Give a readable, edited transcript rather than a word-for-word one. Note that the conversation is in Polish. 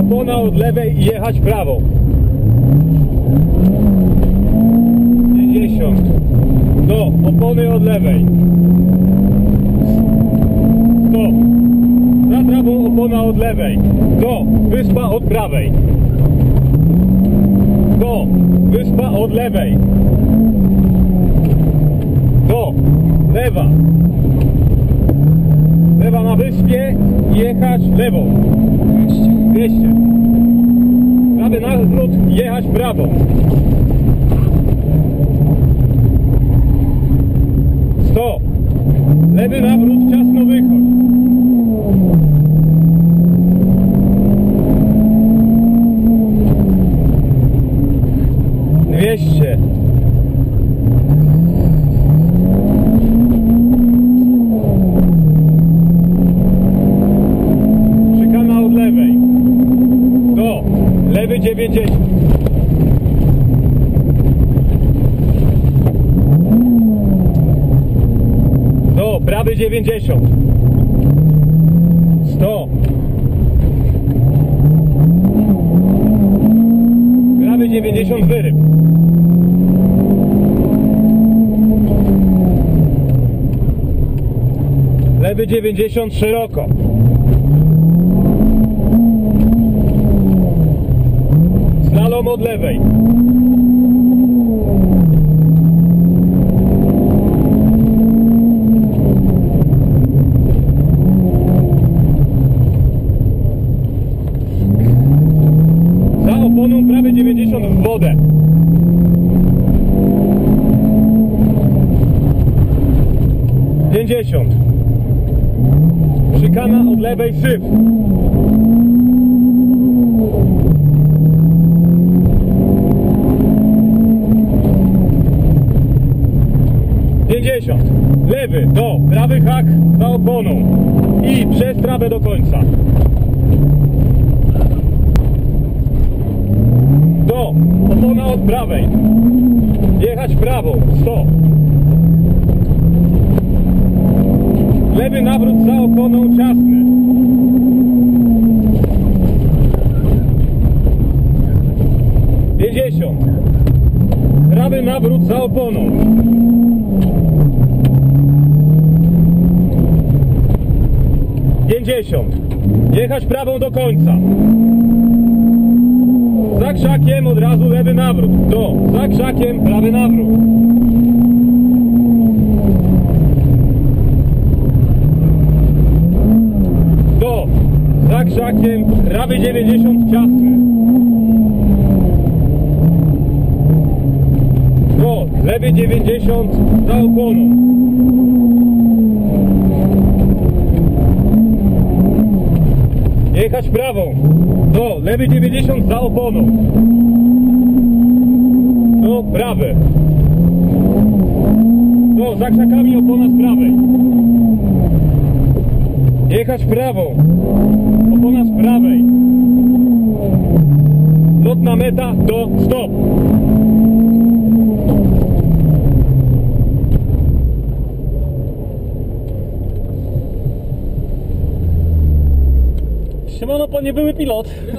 opona od lewej i jechać prawą. 50. Do opony od lewej. Stop. Za prawą opona od lewej. Do wyspa od prawej. Do wyspa od lewej. Do lewa. Lewa na wyspie i jechać lewą. 200. Prawy nawrót i jechać prawą. 100. Lewy nawrót, ciasno wychodź. 200. Szykana od lewej. Do lewy 90. Do prawy 90. 100. Prawy 90 wyryb. Lewy 90 szeroko. Slalom od lewej. Za oponą prawy 90 w wodę. Pięćdziesiąt. Szykana od lewej, syf. 50. Lewy do prawy hak za oponą i przez trawę do końca. Do opona od prawej. Jechać prawą. 100. Lewy nawrót za oponą, ciasny. 50. Prawy nawrót za oponą. 50. Jechać prawą do końca. Za krzakiem od razu lewy nawrót. Do. Za krzakiem prawy nawrót. Do. Za krzakiem prawy 90 ciasny. Do. Lewy 90 za oponą. Jechać prawą. Do. Lewy 90 za oponą. Do. Prawy. Do. Za krzakami opona z prawej. Jechać prawą. Opona z prawej. Lotna meta. Do. Stop. Siemano, pan nie były pilot.